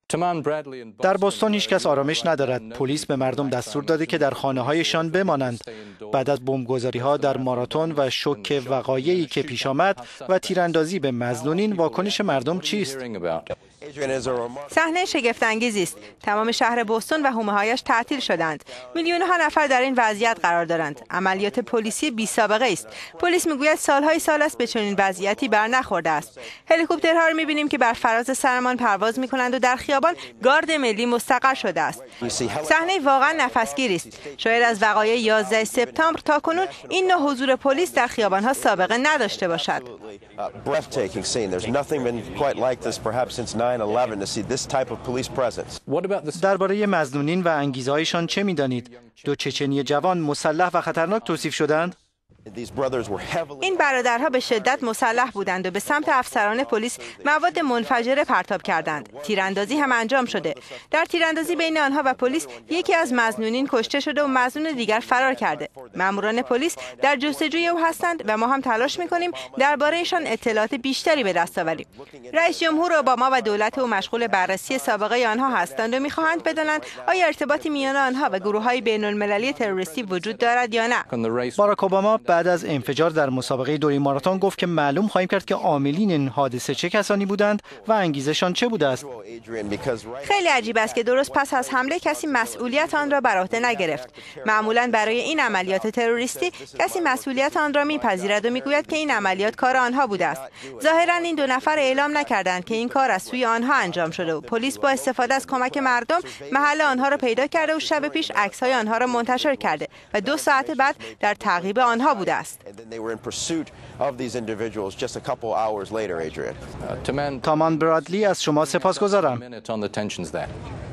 در بوستون هیچ کس آرامش ندارد. پلیس به مردم دستور داده که در خانه‌هایشان بمانند. بعد از بمبگذاری‌ها در ماراتون و شوک وقایعی که پیش آمد و تیراندازی به مظنونین، واکنش مردم چیست؟ صحنه شگفت‌انگیزی است. تمام شهر بوستون و حومه‌هایش تعطیل شدند. میلیون‌ها نفر در این وضعیت قرار دارند. عملیات پلیسی بی‌سابقه است. پلیس میگوید سال‌های سال است به چنین وضعیتی برنخورده است. هلیکوپترها را می‌بینیم که بر فراز سرمان پرواز می‌کنند و در خیابان گارد ملی مستقر شده است. صحنه واقعا نفسگیری است. شاید از وقایع 11 سپتامبر تاکنون این نوع حضور پلیس در خیابان‌ها سابقه نداشته باشد. درباره مظنونین و انگیزه‌هایشان چه می‌دانید؟ دو چچنی جوان مسلح و خطرناک توصیف شدند. این برادرها به شدت مسلح بودند و به سمت افسران پلیس مواد منفجره پرتاب کردند. تیراندازی هم انجام شده. در تیراندازی بین آنها و پلیس یکی از مظنونین کشته شده و مظنون دیگر فرار کرده. ماموران پلیس در جستجوی او هستند و ما هم تلاش می‌کنیم درباره‌شان اطلاعات بیشتری به دست آوریم. رئیس جمهور اوباما و دولت او مشغول بررسی سابقه آنها هستند و می‌خواهند بدانند آیا ارتباطی میان آنها و گروه‌های بین‌المللی تروریستی وجود دارد یا نه. باراک اوباما بعد از انفجار در مسابقه دوری ماراتون گفت که معلوم خواهیم کرد که عاملین این حادثه چه کسانی بودند و انگیزشان چه بوده است. خیلی عجیب است که درست پس از حمله کسی مسئولیت آن را بر عهده نگرفت. معمولا برای این عملیات تروریستی کسی مسئولیت آن را میپذیرد و میگوید که این عملیات کار آنها بوده است. ظاهرا این دو نفر اعلام نکردند که این کار از سوی آنها انجام شده و پلیس با استفاده از کمک مردم محل آنها را پیدا کرده و شب پیش عکس‌های آنها را منتشر کرده و 2 ساعت بعد در تعقیب آنها بوده است. تامان برادلی از شما سپاسگزارم.